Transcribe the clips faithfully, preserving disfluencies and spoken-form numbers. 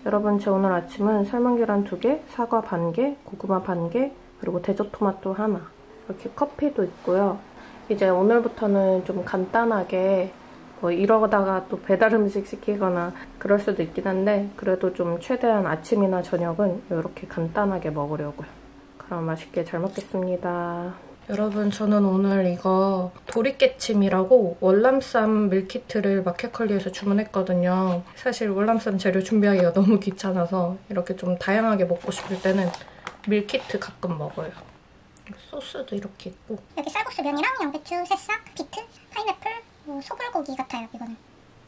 여러분, 제 오늘 아침은 삶은 계란 두 개, 사과 반 개, 고구마 반 개, 그리고 대저토마토 하나. 이렇게 커피도 있고요. 이제 오늘부터는 좀 간단하게 뭐 이러다가 또 배달 음식 시키거나 그럴 수도 있긴 한데, 그래도 좀 최대한 아침이나 저녁은 이렇게 간단하게 먹으려고요. 그럼 맛있게 잘 먹겠습니다. 여러분, 저는 오늘 이거 도리깨침이라고 월남쌈 밀키트를 마켓컬리에서 주문했거든요. 사실 월남쌈 재료 준비하기가 너무 귀찮아서 이렇게 좀 다양하게 먹고 싶을 때는 밀키트 가끔 먹어요. 소스도 이렇게 있고, 여기 쌀국수 면이랑 양배추, 새싹, 비트, 파인애플, 뭐 소불고기 같아요, 이거는.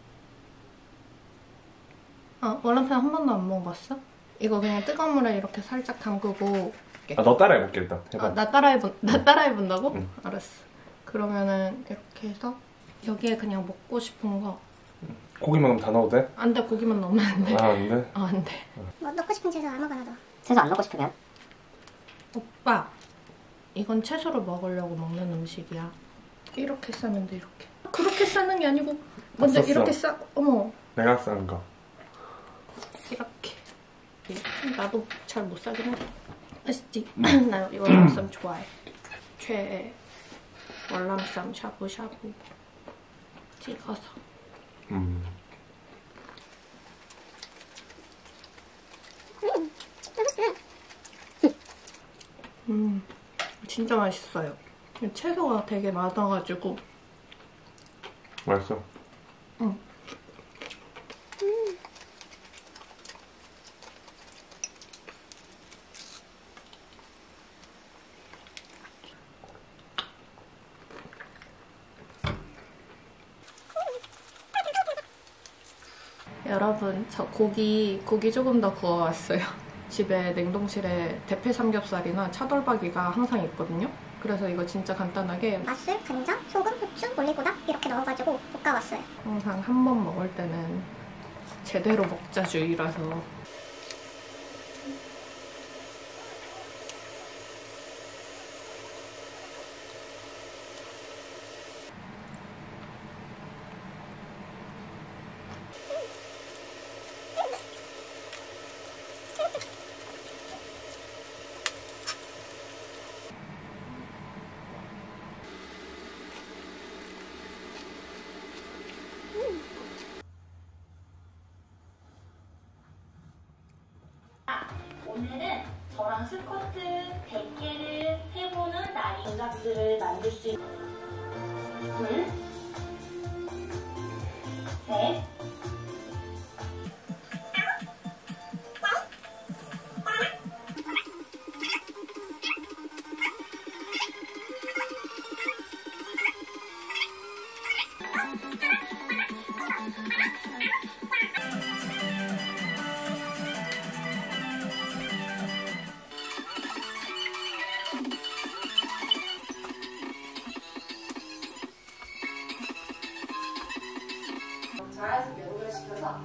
아, 월남쌈 한 번도 안 먹어봤어? 이거 그냥 뜨거운 물에 이렇게 살짝 담그고. 아, 너 따라해볼게 일단. 해봐. 아, 나 따라해본, 나 따라해본다고? 응. 알았어. 그러면은 이렇게 해서 여기에 그냥 먹고 싶은 거. 고기만 넣으면 다 넣어도 돼? 안 돼, 고기만 넣으면 안 돼. 아, 안 돼? 아, 안 돼. 뭐 넣고 싶은 채소 아무거나 넣어. 채소 안 넣고 싶으면? 오빠, 이건 채소를 먹으려고 먹는 음식이야. 이렇게 싸면 돼, 이렇게. 그렇게 싸는 게 아니고 먼저 쌌어. 이렇게 싸. 어머. 내가 싼 거. 이렇게. 나도 잘 못 싸긴 해. 맛있지? 나 이 월남쌈 좋아해. 최애. 월남쌈 샤브샤브 찍어서. 음. 음, 진짜 맛있어요. 채소가 되게 많아가지고. 맛있어? 응. 음. 여러분, 저 고기, 고기 조금 더 구워왔어요. 집에 냉동실에 대패 삼겹살이나 차돌박이가 항상 있거든요. 그래서 이거 진짜 간단하게 맛술, 간장, 소금, 후추, 올리고당 이렇게 넣어가지고 볶아왔어요. 항상 한 번 먹을 때는 제대로 먹자주의라서. 오늘은 저랑 스쿼트 백 개를 해보는 날이 동작들을 만들 수 있는 둘, 셋, 자연스럽게 연결시켜서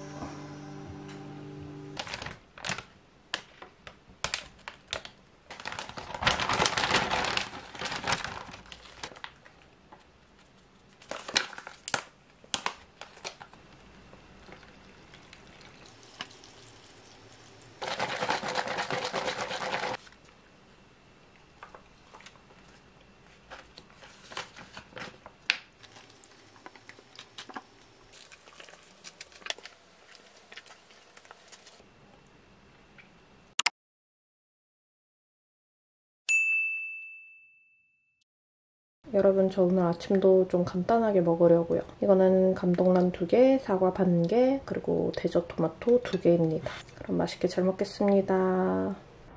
여러분, 저 오늘 아침도 좀 간단하게 먹으려고요. 이거는 감동란 두 개, 사과 반 개, 그리고 대저토마토 두 개입니다. 그럼 맛있게 잘 먹겠습니다.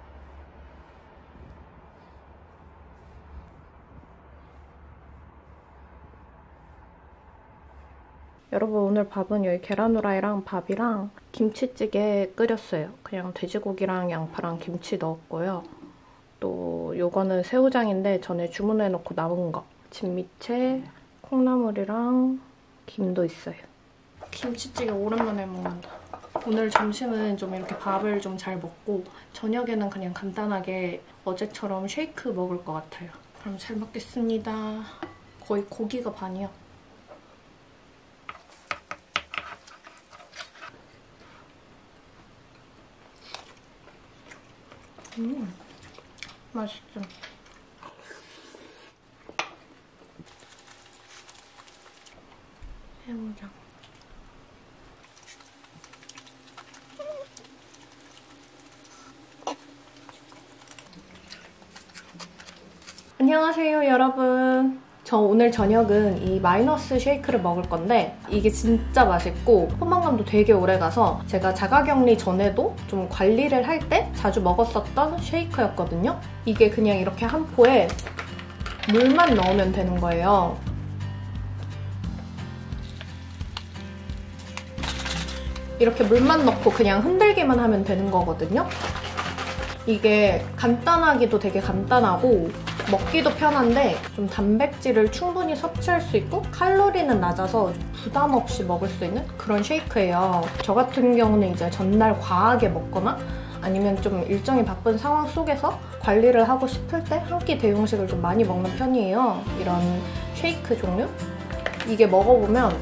여러분, 오늘 밥은 여기 계란 후라이랑 밥이랑 김치찌개 끓였어요. 그냥 돼지고기랑 양파랑 김치 넣었고요. 또 요거는 새우장인데 전에 주문해놓고 남은 거. 진미채, 콩나물이랑 김도 있어요. 김치찌개 오랜만에 먹는다. 오늘 점심은 좀 이렇게 밥을 좀 잘 먹고 저녁에는 그냥 간단하게 어제처럼 쉐이크 먹을 것 같아요. 그럼 잘 먹겠습니다. 거의 고기가 반이야. 음, 맛있죠? 새우장. 안녕하세요, 여러분. 저 오늘 저녁은 이 마이너스 쉐이크를 먹을 건데 이게 진짜 맛있고 포만감도 되게 오래가서 제가 자가격리 전에도 좀 관리를 할 때 자주 먹었었던 쉐이크였거든요. 이게 그냥 이렇게 한 포에 물만 넣으면 되는 거예요. 이렇게 물만 넣고 그냥 흔들기만 하면 되는 거거든요. 이게 간단하기도 되게 간단하고 먹기도 편한데 좀 단백질을 충분히 섭취할 수 있고 칼로리는 낮아서 부담 없이 먹을 수 있는 그런 쉐이크예요. 저 같은 경우는 이제 전날 과하게 먹거나 아니면 좀 일정이 바쁜 상황 속에서 관리를 하고 싶을 때 한 끼 대용식을 좀 많이 먹는 편이에요. 이런 쉐이크 종류? 이게 먹어보면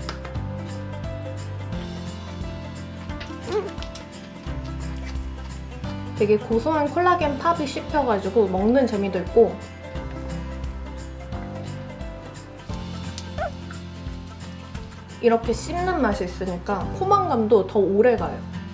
되게 고소한 콜라겐 팝이 씹혀가지고 먹는 재미도 있고 이렇게 씹는 맛이 있으니까 포만감도 더 오래가요.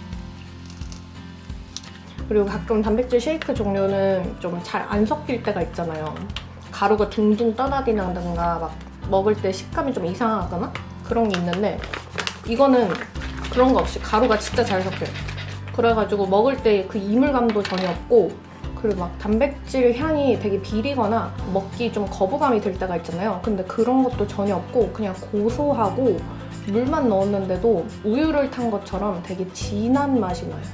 그리고 가끔 단백질 쉐이크 종류는 좀 잘 안 섞일 때가 있잖아요. 가루가 둥둥 떠다니는가 막 먹을 때 식감이 좀 이상하거나 그런 게 있는데 이거는 그런 거 없이 가루가 진짜 잘 섞여요. 그래가지고 먹을 때 그 이물감도 전혀 없고 그리고 막 단백질 향이 되게 비리거나 먹기 좀 거부감이 들 때가 있잖아요. 근데 그런 것도 전혀 없고 그냥 고소하고 물만 넣었는데도 우유를 탄 것처럼 되게 진한 맛이 나요.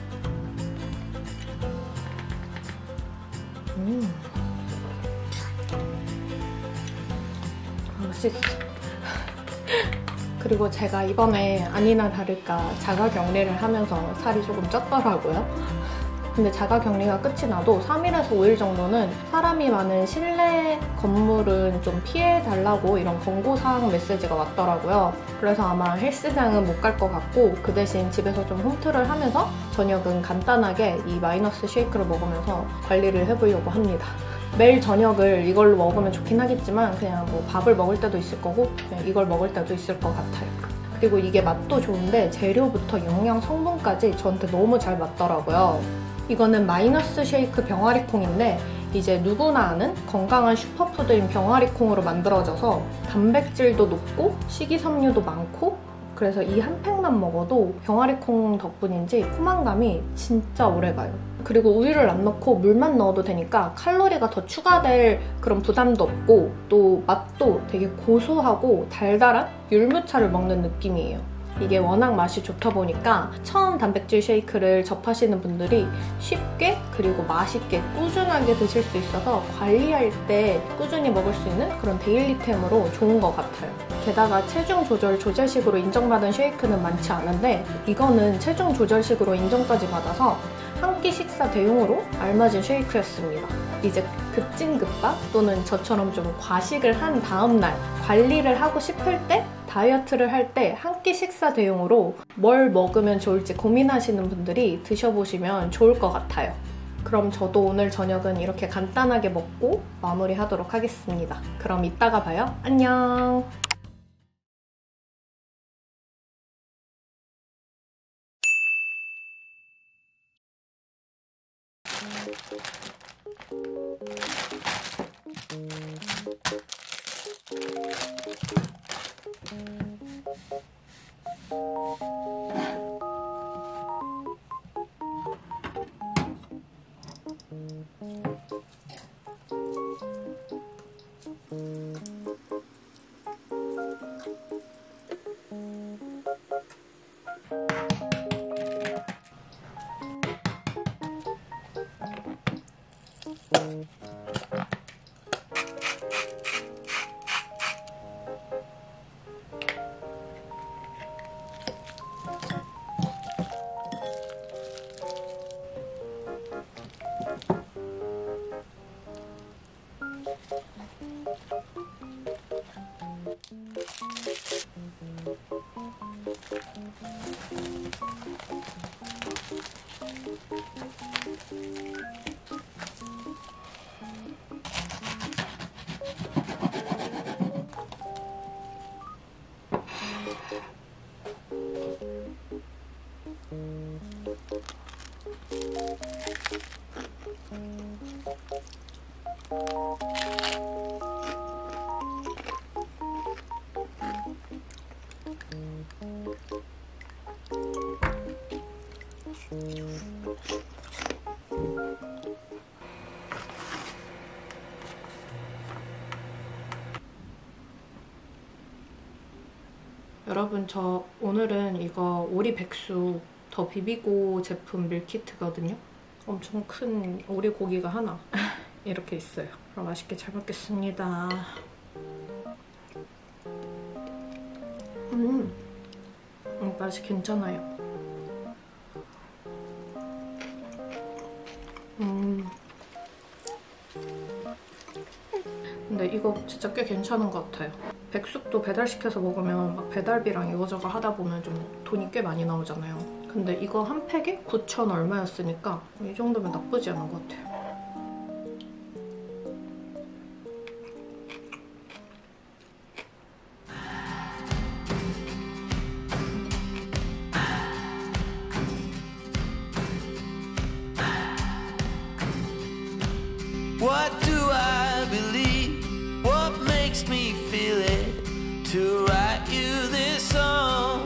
음. 아, 맛있어. 그리고 제가 이번에 아니나 다를까 자가격리를 하면서 살이 조금 쪘더라고요. 근데 자가격리가 끝이 나도 삼 일에서 오 일 정도는 사람이 많은 실내 건물은 좀 피해달라고 이런 권고사항 메시지가 왔더라고요. 그래서 아마 헬스장은 못 갈 것 같고 그 대신 집에서 좀 홈트를 하면서 저녁은 간단하게 이 마이너스 쉐이크를 먹으면서 관리를 해보려고 합니다. 매일 저녁을 이걸로 먹으면 좋긴 하겠지만 그냥 뭐 밥을 먹을 때도 있을 거고 그냥 이걸 먹을 때도 있을 것 같아요. 그리고 이게 맛도 좋은데 재료부터 영양 성분까지 저한테 너무 잘 맞더라고요. 이거는 마이너스 쉐이크 병아리콩인데 이제 누구나 아는 건강한 슈퍼푸드인 병아리콩으로 만들어져서 단백질도 높고 식이섬유도 많고 그래서 이 한 팩만 먹어도 병아리콩 덕분인지 포만감이 진짜 오래가요. 그리고 우유를 안 넣고 물만 넣어도 되니까 칼로리가 더 추가될 그런 부담도 없고 또 맛도 되게 고소하고 달달한 율무차를 먹는 느낌이에요. 이게 워낙 맛이 좋다 보니까 처음 단백질 쉐이크를 접하시는 분들이 쉽게 그리고 맛있게 꾸준하게 드실 수 있어서 관리할 때 꾸준히 먹을 수 있는 그런 데일리템으로 좋은 것 같아요. 게다가 체중 조절 조절식으로 인정받은 쉐이크는 많지 않은데 이거는 체중 조절식으로 인정까지 받아서 한 끼 식사 대용으로 알맞은 쉐이크였습니다. 이제 급진급밥 또는 저처럼 좀 과식을 한 다음날 관리를 하고 싶을 때 다이어트를 할 때 한 끼 식사 대용으로 뭘 먹으면 좋을지 고민하시는 분들이 드셔보시면 좋을 것 같아요. 그럼 저도 오늘 저녁은 이렇게 간단하게 먹고 마무리하도록 하겠습니다. 그럼 이따가 봐요. 안녕! 여러분, 저 오늘은 이거 오리 백수 더 비비고 제품 밀키트거든요. 엄청 큰 오리 고기가 하나 이렇게 있어요. 그럼 맛있게 잘 먹겠습니다. 음, 음 맛이 괜찮아요. 음. 근데 이거 진짜 꽤 괜찮은 것 같아요. 백숙도 배달시켜서 먹으면 막 배달비랑 이거저거 하다 보면 좀 돈이 꽤 많이 나오잖아요. 근데 이거 한 팩에 구천 얼마였으니까 이 정도면 나쁘지 않은 것 같아요. What do I believe? What makes me feel it? To write you this song.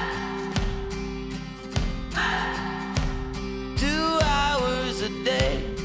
Two hours a day